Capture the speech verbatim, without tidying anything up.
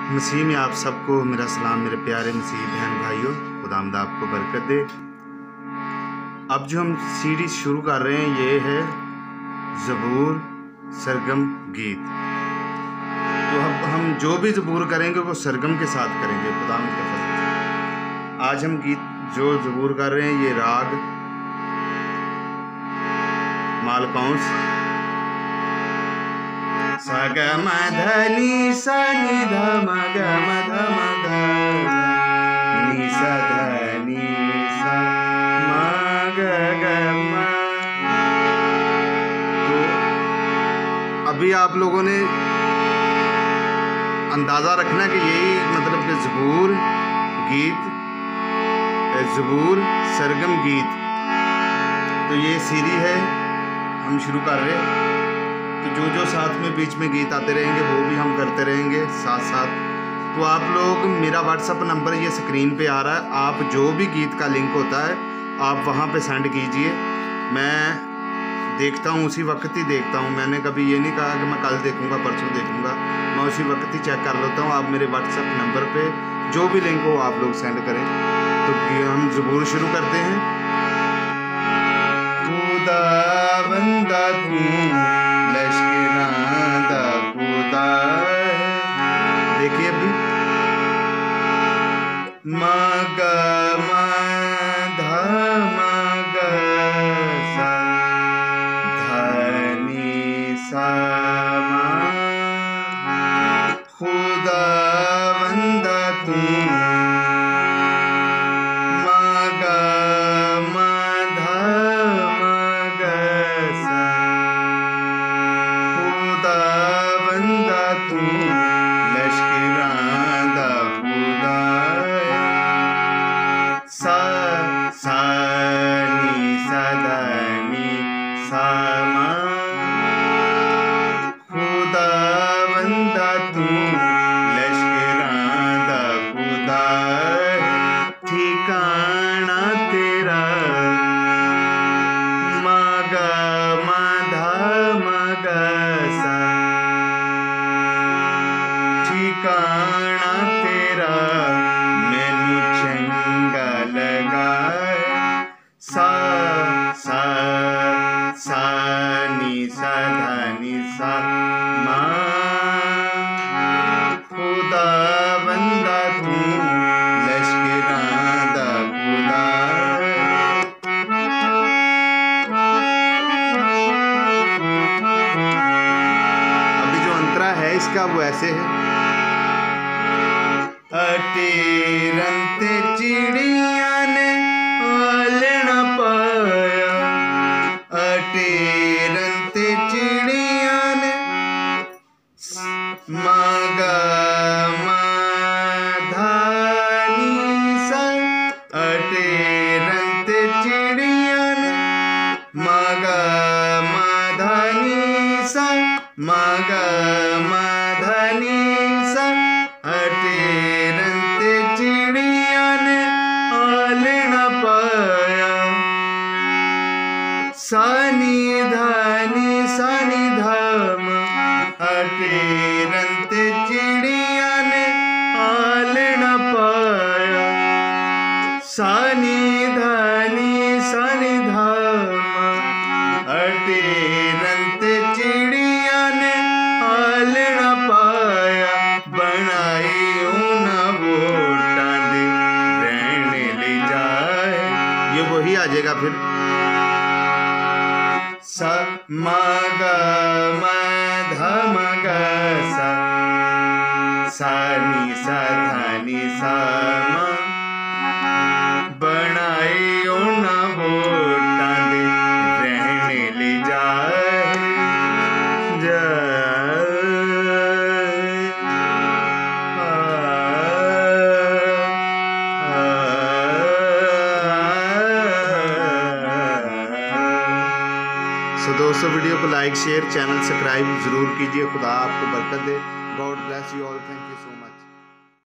मसीह में आप सबको मेरा सलाम, मेरे प्यारे मसीह बहन भाइयों। खुदावंद आपको बरकत दे। अब जो हम सीरीज शुरू कर रहे हैं ये है ज़बूर सरगम गीत। तो अब हम जो भी ज़बूर करेंगे वो सरगम के साथ करेंगे खुदावंद के फजल से। आज हम गीत जो ज़बूर कर रहे हैं ये राग मालकौंस सा ग म ध नि सा नि ध म ग म ध म ग नि सा ध नि सा म ग ग म। तो अभी आप लोगों ने अंदाज़ा रखना कि यही मतलब कि ज़बूर गीत, ज़बूर सरगम गीत, तो ये सीरी है हम शुरू कर रहे हैं। तो जो जो साथ में बीच में गीत आते रहेंगे वो भी हम करते रहेंगे साथ साथ। तो आप लोग, मेरा व्हाट्सअप नंबर ये स्क्रीन पे आ रहा है, आप जो भी गीत का लिंक होता है आप वहाँ पे सेंड कीजिए। मैं देखता हूँ, उसी वक्त ही देखता हूँ। मैंने कभी ये नहीं कहा कि मैं कल देखूँगा परसों देखूँगा, मैं उसी वक्त ही चेक कर लेता हूँ। आप मेरे व्हाट्सअप नंबर पे जो भी लिंक हो आप लोग सेंड करें। तो हम ज़बूर शुरू करते हैं। खुदावंदा तू लश्करां दा खुदा है। देखिए अभी म ग म ध म ग सा ध नि सा म। खुदावंदा तू ठिकाना तेरा मैनू चंगा लगा। सा सा सा नि सा ध नि सा म। खुदावंदा तू लश्करां दा खुदा। अभी जो अंतरा है इसका वो ऐसे है। अटेरन ते चिड़िया ने आलना पाया, अटेरन ते चिड़िया ने म ग म ध नि सा। अटेरन ते चिड़िया ने म ग म ध नि सा म ग म ध नि सा। अटेरन ते चिड़िया ने आलना पाया। सा नि ध नि सा नि ध म। अटेरन ते चिड़िया ने आलना पाया। सा नि ध नि सा नि ध म। अटेरन ते चिड़िया ने आलना पाया। बनाई वही आ जाएगा फिर। सा म ग म ध म ग सा सा नि सा ध नि सा म। बनाई ओना वोटां दे रहने ले जाए जाए। तो दोस्तों वीडियो को लाइक शेयर चैनल सब्सक्राइब ज़रूर कीजिए। खुदा आपको बरकत दे। God bless you all. Thank you so much.